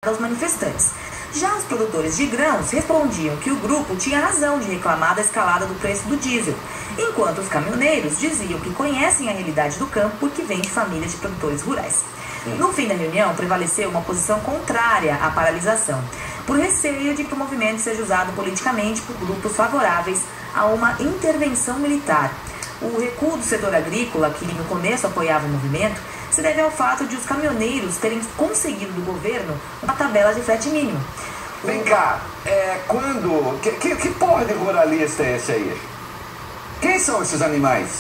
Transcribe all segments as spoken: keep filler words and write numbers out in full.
aos manifestantes. Já os produtores de grãos respondiam que o grupo tinha razão de reclamar da escalada do preço do diesel, enquanto os caminhoneiros diziam que conhecem a realidade do campo porque vêm de famílias de produtores rurais. No fim da reunião, prevaleceu uma posição contrária à paralisação, por receio de que o movimento seja usado politicamente por grupos favoráveis a uma intervenção militar. O recuo do setor agrícola, que no começo apoiava o movimento, se deve ao fato de os caminhoneiros terem conseguido do governo uma tabela de frete mínimo. Vem cá, é, quando... Que, que, que porra de ruralista é esse aí? Quem são esses animais?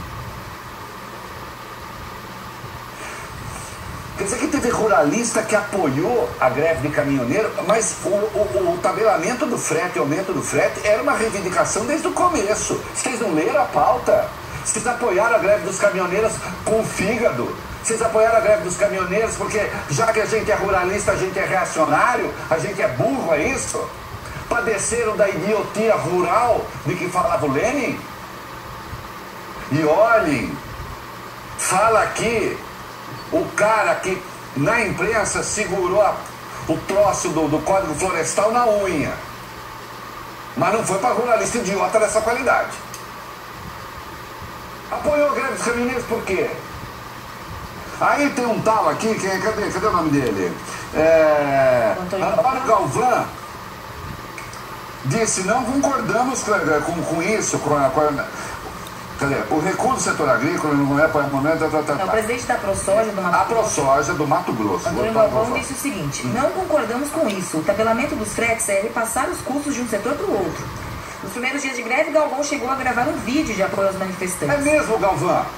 Quer dizer que teve ruralista que apoiou a greve de caminhoneiro, mas o, o, o tabelamento do frete, o aumento do frete, era uma reivindicação desde o começo. Vocês não leram a pauta? Vocês apoiaram a greve dos caminhoneiros com o fígado. Vocês apoiaram a greve dos caminhoneiros porque, já que a gente é ruralista, a gente é reacionário, a gente é burro, é isso? Padeceram da idiotia rural de que falava o Lenin? E olhem, fala aqui o cara que na imprensa segurou a, o troço do, do Código Florestal na unha. Mas não foi para ruralista idiota dessa qualidade. Apoiou a greve dos caminhoneiros por quê? Aí tem um tal aqui, quem, cadê, cadê o nome dele? É, Antônio Galvão disse, não concordamos com, com, com isso, com a, com a, cadê? O recuo do setor agrícola não é para o momento... Tá, tá, tá. Não, o presidente da ProSoja do Mato A ProSoja do Mato Grosso. Antônio Galvão disse o seguinte, não concordamos com isso, o tabelamento dos fretes é repassar os custos de um setor para o outro. Nos primeiros dias de greve, Galvão chegou a gravar um vídeo de apoio aos manifestantes. É mesmo, Galvão?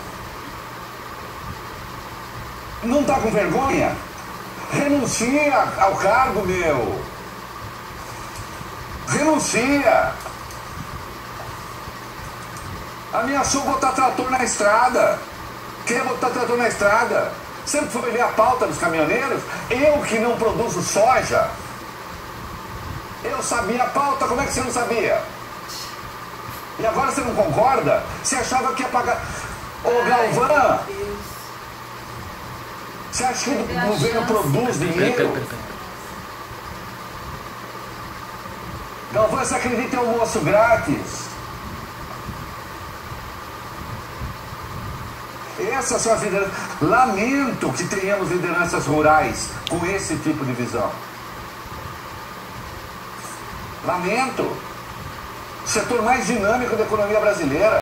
Não tá com vergonha? Renuncia ao cargo, meu! Renuncia! Ameaçou botar trator na estrada. Quer botar trator na estrada? Sempre foi ver a pauta dos caminhoneiros. Eu que não produzo soja, eu sabia a pauta, como é que você não sabia? E agora você não concorda? Você achava que ia pagar... Ô, Galvão, você acha que o governo produz dinheiro? Galvão, você acredita em almoço grátis? Essas são as lideranças. Lamento que tenhamos lideranças rurais com esse tipo de visão. Lamento. O setor mais dinâmico da economia brasileira.